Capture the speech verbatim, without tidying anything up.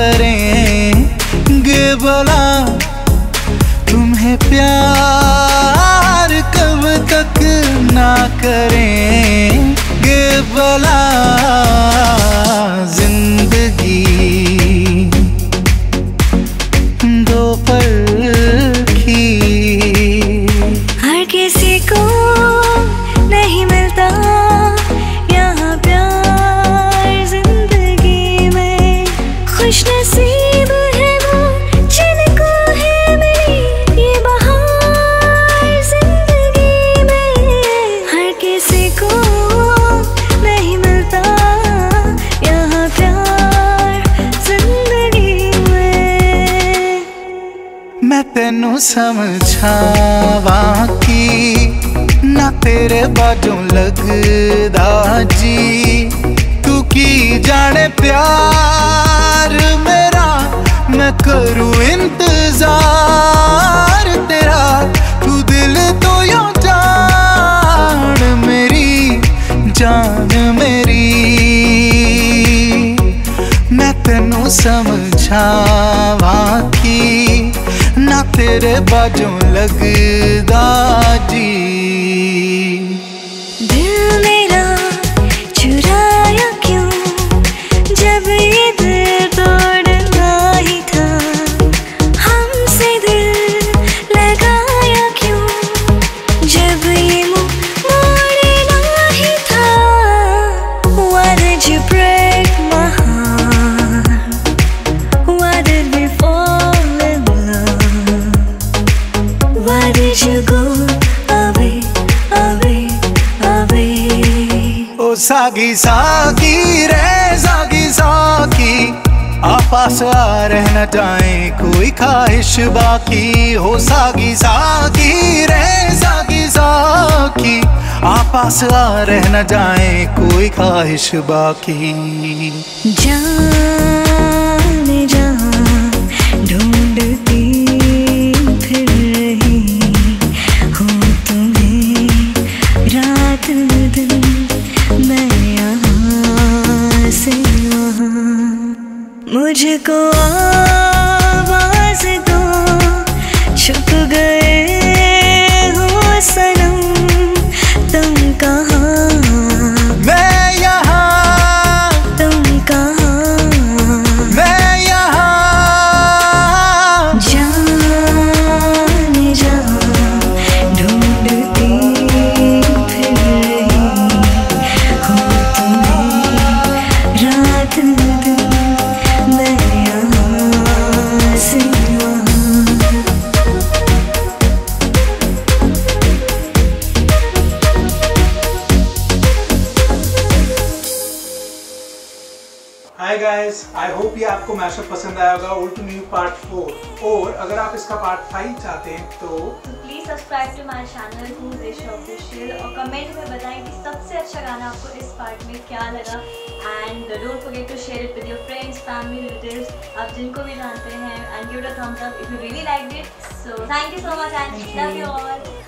करेंगे भला, तुम्हें प्यार कब तक ना करेंगे भला। जिंदगी दो पल की, हर किसी को नहीं मिलता यहाँ प्यार जिंदगी में। खुश नसीब है वो जिनको है मेरी ये बहार जिंदगी में। हर किसी को नहीं मिलता यहाँ प्यार जिंदगी में। मैं तेनू समझावा कि ना तेरे बाजों लगदा जी, तू की जाने प्यार मेरा, मैं करूँ इंतजार तेरा। तू दिल तो यूं जान मेरी जान मेरी। मैं तेनू समझावा कि ना तेरे बाजों लगदा जी। दिल मेरा चुराया क्यों जब ये दिल तोड़ना ही था। हमसे दिल लगाया क्यों जब ये मुंह मोड़ना ही था। Why did you break my heart? Why did we fall in love? Why did you go away, away, away? ओ सागी सागी रे सागी सागी, आपस आ रह न जाए कोई ख्वाहिश बाकी। हो सागी सागी रे सागी सागी, आपस आ रह न जाए कोई ख्वाहिश बाकी। जाने जहाँ ढूंढती फिर रही हूँ तुम्हें रात दिन, मैं यहाँ से वहाँ। मुझको आवाज दो, छुप गए हो सनम, तुम कहाँ मैं यहाँ, तुम कहाँ। मैं यहाँ। जाने जहाँ ढूंढती फिर रही हूँ तुम्हें रात दिन, मैं यहाँ से वहाँ। हाय गाइस, आई होप ये आपको मैशअप पसंद आया होगा, old to new part four. और अगर आप इसका पार्ट फाइव चाहते हैं तो please subscribe to my channel whose Rishi official, और कमेंट में बताएं कि सबसे अच्छा गाना आपको इस पार्ट में क्या लगा। And don't forget to share it with your friends, family, relatives, आप जिनको भी जानते हैं, and give it a thumbs up if you really liked it. So thank you so much and love you all.